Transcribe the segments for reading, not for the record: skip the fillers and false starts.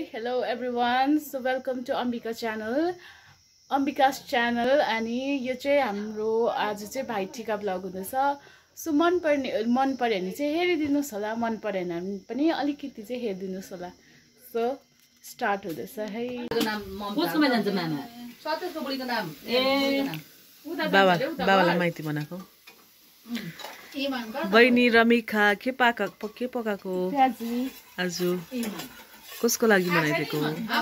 hello everyone. So welcome to Ambika's channel अनि यो चाहिँ हाम्रो आज चाहिँ भाइ टिका ब्लग हुँदैछ। सो मन पर्यो भने चाहिँ हेरिदिनुस् होला, मन परेन भने पनि अलिकति चाहिँ हेरिदिनुस् होला। सो स्टार्ट हुँदैछ है। कसकोमा जान्छ मामा? सतेजको बुढीको नाम बाबालाई माइती बनाएको बहिनी रमिखा के पकाएको आज कसको लागि बनाइदिएको?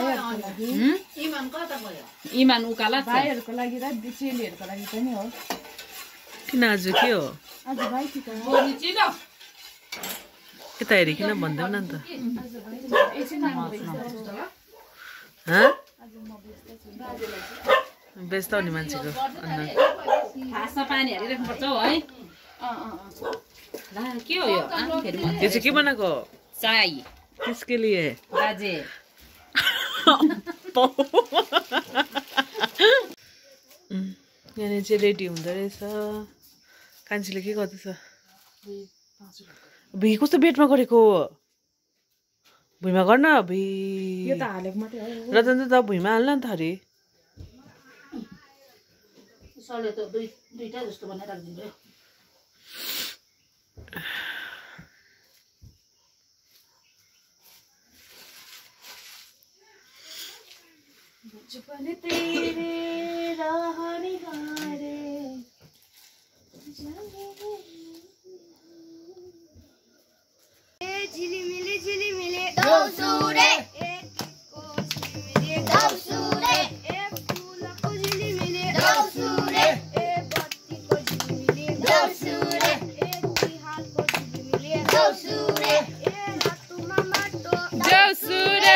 इमान उकाला भाइहरुको लागि र चेलीहरुको लागि पनि हो। किन आज के हो? आज भाइ टिका हो। यता हेरि किन भन्दैौ न त? व्यस्त हुने मान्छेको खासमा पानी हालिराख्नु पर्छ है। के हो यो? यो चाहिँ के बनाएको? चाय किसके लिए? बाजे यहाँ चाहिँ रेडी हुँदो रहेछ। कान्छीले के गर्दैछ? भुइँ कस्तो बेडमा गरेको? भुइँमा गर्न भुइँ रतन त भुइँमा हाल्न नि त अरे। सरले त दुईटा जस्तो बनाएर राखिदिनु। बचपन तेरे रहने हारे झिलिमिली दौसुरे एकको झिलिमिली दौसुरे एक फूलको झिलिमिली दौसुरे एक बत्तीको झिलिमिली दौसुरे एक तिहारको झिलिमिली दौसुरे एक रातुमा माटो दौसुरे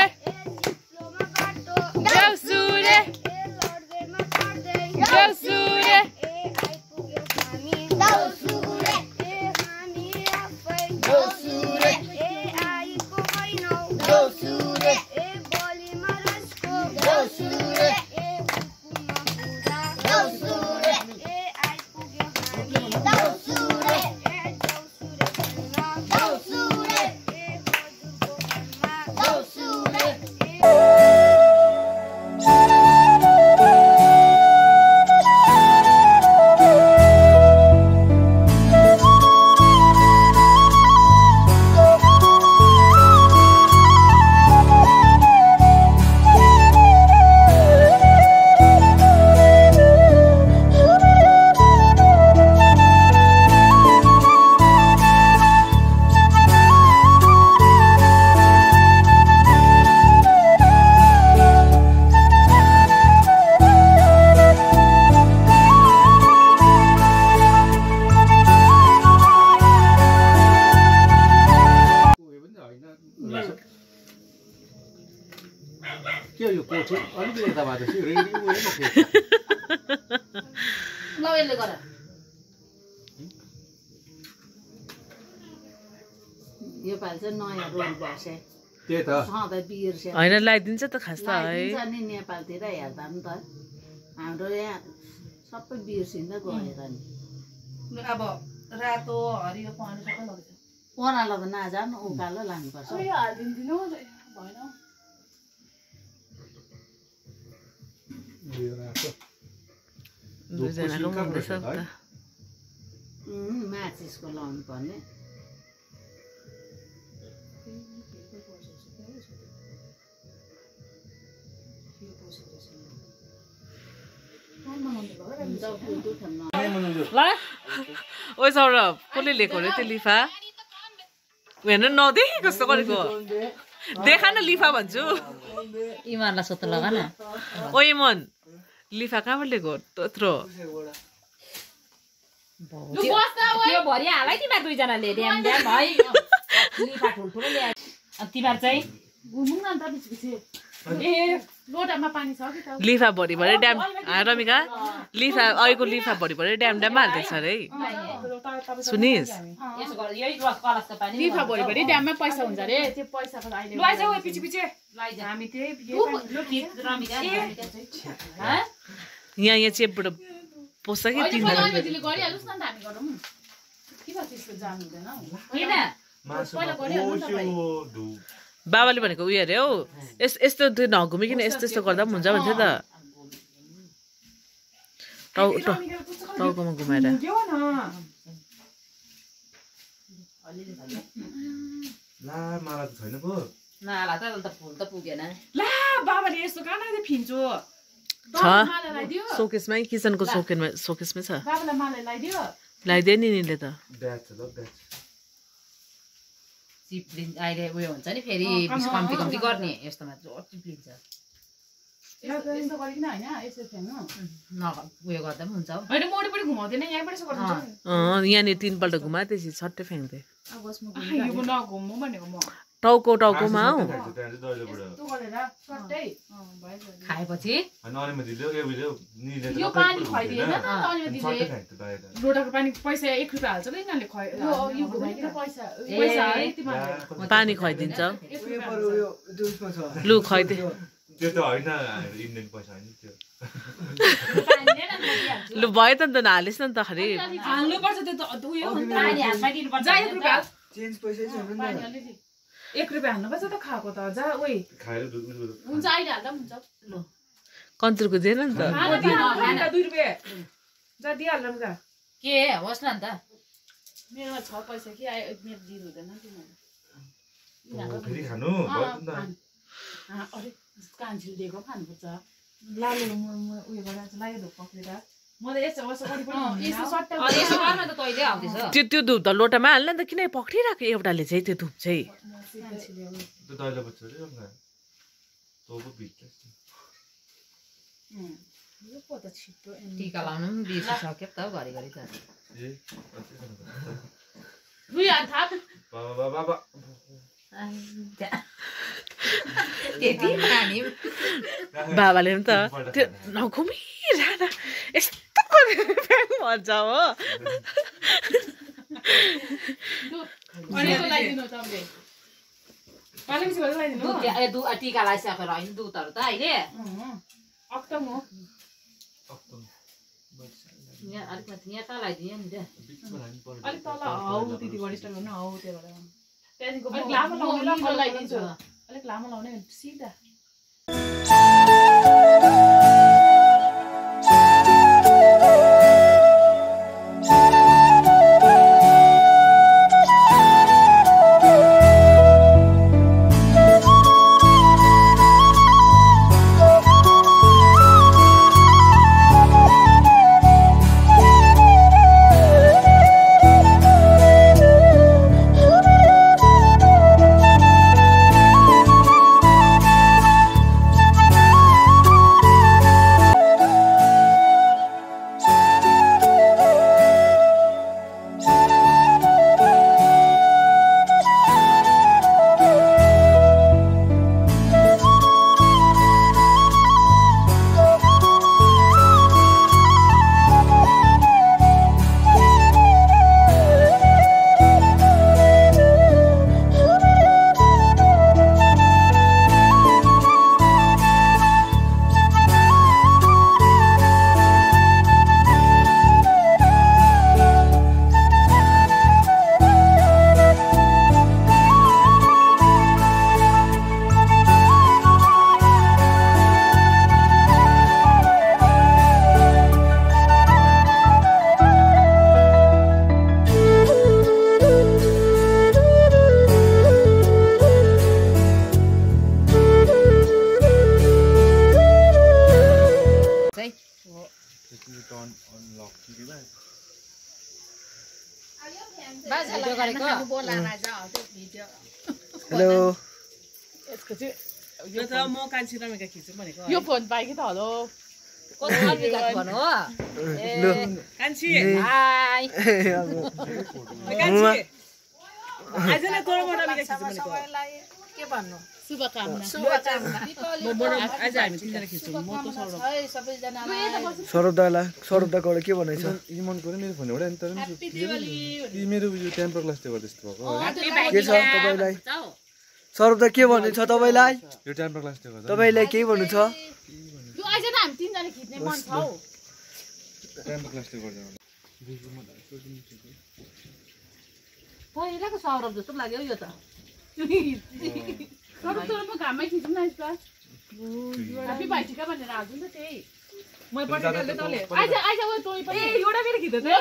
यो पालि चाहिँ नयाँ रोल बसे त्यही त सधैँ बिर्से हैन लगाइदिन्छ त खास त है। नि नेपालतिर हेर्दा पनि त हाम्रो यहाँ सबै बिर्सिँदै गएर नि। अब रातो हरियो पहेँलो सबै लग्छ। ओह्रालो त नजानु उकालो लानुपर्छ। यो हालिदिनु भएन। दुईजनाको हुँदैछ त। माचिसको लाउनु पर्ने। ल ओ सौरभ कसले लिएको रे त्यो लिफा? हेर्नु नदेखि कस्तो गरेको? देखा न लिफा भन्छु। इमानलाई सोध्नु लगा न। ओ इमन लिफा कहाँबाट लिएको त्यत्रो? त्यो भरि हालै तिमीहरू दुईजनाले ड्याम ड्याम है। लिफा ठुल्ठुलो ल्याए। तिमीहरू चाहिँ घुमौँ न त पिछे। ए लोटामा पानी छ कि त? लिफा भरि भरि ड्याम रमिका लिफा अहिलेको लिफा भरि भरि ड्याम ड्याममा हाल्दैछ अरे। सुनिस् लिफा भरि भरि ड्याममा पैसा हुन्छ अरे। त्यो पैसाको अहिले लैजाऊ पिछे पिछे हामी त्यही यहाँ चेपबाट पोस्छ कि तिनजना गरिहाल्नुस् न त हामी गरौँ। के भयो त्यसको जानु हुँदैन? मासु बाबाले भनेको उयो अरे हौ यस्तो त्यो नघुमिकन यस्तो गर्दा पनि हुन्छ भन्थ्यो त टाउकोमा घुमाएर ला माला छैन पो नाला त अन्त फुल त पुगेन ला बाबाले यस्तो कहाँ फिन्चो छ सोकेसमै किचनको सोकेसमै छ बाबालाई माला लगाइदियो लगाइदियो नि निले त ब्याच छ ल ब्याच चिप्लिन्छ अहिले उयो हुन्छ नि फेरि कम्ती कम्ती गर्ने यस्तोमा जोड चिप्लिन्छ यस्तो गरिकन होइन यसो फ्याङ्नु उयो गर्दा पनि हुन्छ हौ होइन मोडी पनि घुमाउँदैन यहाँबाट यसो गर्नु यहाँनिर 3 पल्ट घुमा त्यसपछि छट्टै फ्याङ्थे यो नघुम्नु भनेको म टाउकोमा हौ खाएपछि यो पानी खुवाइदिएन त अनिदिले लोटाको पानी पैसा 1 रुपैयाँ हाल्छ ल यिनीहरूले यो घुमाइदिएर पैसा पानी खुवाइदिन्छ लु खुवाइदे त्यो त होइन इन्डियन पैसा होइन त्यो लु भयो त नि त नहालिस् न त खरि हाल्नुपर्छ त्यो त उयो पानी हातमा दिनुपर्छ 1 रुपैयाँ चेन्ज पैसा छैन नि त 1 रुपैयाँ हाल्नुपर्छ त खाएको त जा ओइ खाएर हुन्छ अहिले हाल्दा पनि हुन्छ ल कन्चुरको दिएन नि त 2 रुपैयाँ जा दिइहाल्नु जा के होस् न त मेरोमा छ पैसा कि मेरो दिन हुँदैन तिमीहरू फेरि खानु भयो नि त अरे कान्छीले दिएको खानुपर्छ लाले उयो गरेर लाग्यो धुप पक्रेर म त यस्तो वर्ष पनि यस्तो सट्टा यसो गर्न त तैले आउँदैछ त्यो धुप त लोटामा हाल्न त किन पक्रिरहेको एउटाले चाहिँ त्यो धुप चाहिँ त्यो दैलो बच्चा रे अन्त तोको भित्र यो पो त छिटो टीका लाउनु पनि बिर्सिसक्यो त घरिघरि त ए दुई हात थाप बाबा बाबा त्यति पानी बाबाले पनि त त्यो नघुमिरहन यस्तो भन्छ हो अनेको लगाइदिनु तपाईँले पालेपछि गर्दै लगाइदिनु टीका लगाइसकेर होइन दुधहरू त अहिले अक्टम हो यहाँ अलिक माथि यहाँ त लगाइदियो नि त अलिक तल हौ त्यति गरिस्टर गर्नु हौ त्यहाँबाट त्यहाँदेखिको अलिक लामो लाउने ल लगाइदिन्छु अलिक लामो लाउने सिधा हेलो यसको चाहिँ यो त म कान्छी रमेका खिच्छु भनेको यो फोन पाए कि त हेलो लु कान्छी हाई कान्छी आज न तोरा म रमेका खिच्छु भनेको के भन्नु शुभकामना आज हामी तिनजना खिच्छौँ म त सौरभ सौरभ दाको के भनाइ छ यी मन पर्यो मेरो फोन एउटा नि तर यी मेरो यो टेम्पर ग्लासले गर्दा यस्तो भएको के छ तपाईलाई सौरभ दा के भन्नु छ तपाईलाई यो टेम्पर ग्लासले गर्दा तपाईलाई के भन्नु छ यो आज त हामी तिनजना खिच्ने मन छ हौ टेम्पर ग्लासले गर्दा पहिलाको सौरभ जस्तो लाग्यो यो त तर म घाममै खिच्नु न यस्ता ह्यापी भाइ टिका भनेर हाल्छु नि त त्यही म पठाइहाल्दै तले आइज आइज ओ तोइ पनि ए एउटा मेरो खिच्दै छ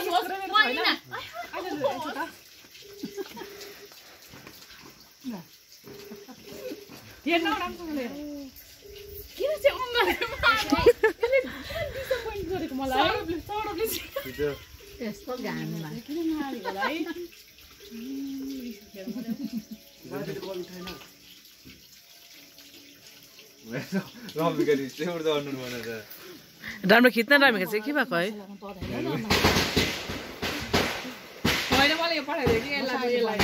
हेर्न राम्रोसँगले किन चाहिँ अङ्गालेमा यसले डिसपोइन्ट गरेको मलाई सौरभले त्यस्तो घाममा किन नहालेको होला है राम्रो खिच्न राम्रो चाहिँ के भएको है मैले मलाई यो पठाइदियो कि यसलाई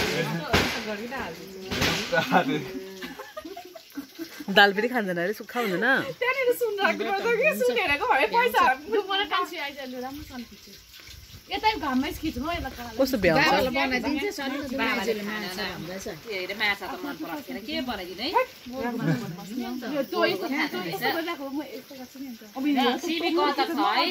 दाल फेरि खाँदैन अरे सुक्खा हुँदैन त्यहाँनिर सुन राख्नुपर्छ कि सुनेको भए पैसा मलाई कान्छी आइज राम्रोसँग खिच्छु यता घाममै खिच्नु हो यसलाई कस्तो भ्याउँछ बनाइदिन्छ बाबाले माछा भन्दैछ के अरे माछा त मन पराउँदैन के बनाइदिने है यो तोइ यस्तो गरिराको म यस्तो गर्छु नि अब यो सिबी कता छ है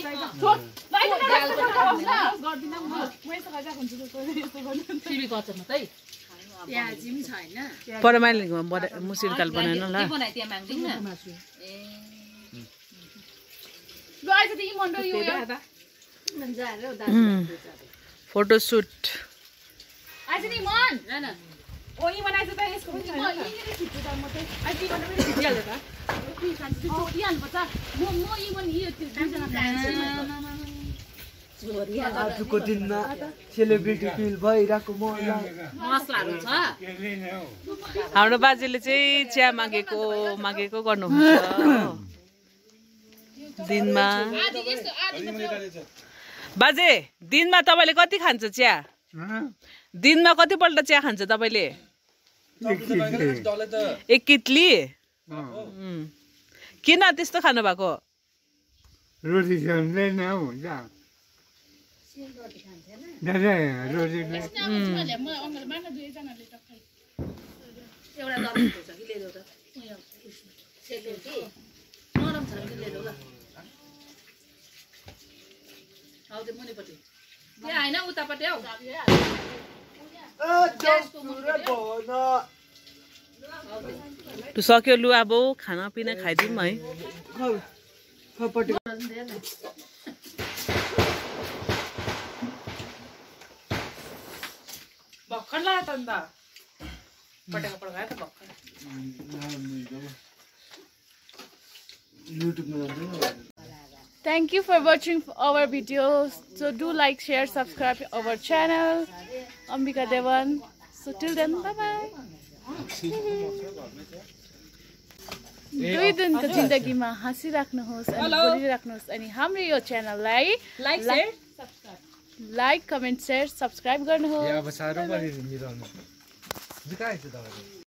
गर्दिन म यस्तो गरिराको हुन्छु यस्तो गर्नु सिबी कता मात्रै प्याजी पनि छ हैन परमाइलीमा मुसिर दाल बनाएन ल के बनाइ त्यहाँ माग्दिन न ए ल आइज त यी मन्डो यो फोटो सुट आइज नि मन हैन ओ यी बनाइछ त यसको पनि म यी खिच्छु त म चाहिँ आइज यी मन्डो पनि खिचिहाल्छ त यी खान्छु त्यो छोडिहाल्नु पर्छ म यी मन यो त्यो दुईजना खान्छु आजको दिनमा सेलिब्रिटी फिल भइरहेको मलाई मसलाहरु छ हाम्रो बाजेले चाहिँ चिया मागेको गर्नुहुन्छ दिनमा बाजे दिनमा तपाईले कति खान्छ चिया दिनमा कतिपल्ट चिया खान्छ तपाईले एक कितली किन त्यस्तो खानु भएको रोटी खाँदैन हुन्छ दादा रोटी म अङ्गल मार्न दुईजनाले त खै एउटा दबाई छ कि ल्याइदेऊ त सेल्यो कि नरम छ कि ल्याइदेऊ ल आउ त्यो मुनिपट्टि के हैन उतापट्टि आउ तु सक्यो लु अब खानापिना खाइदिउँ है भर्खर लाग्यो त अन्त पटाएको पड्कायो त भर्खर Thank you for watching our videos. So do like, share, subscribe our channel. Ambika Devan. So till then, bye bye. दुई दिनको जिन्दगीमा हाँसिराख्नुहोस् अनि बोलिराख्नुहोस् अनि हाम्रो यो च्यानललाई लाइक कमेन्ट शेयर सब्सक्राइब गर्नुहोस्।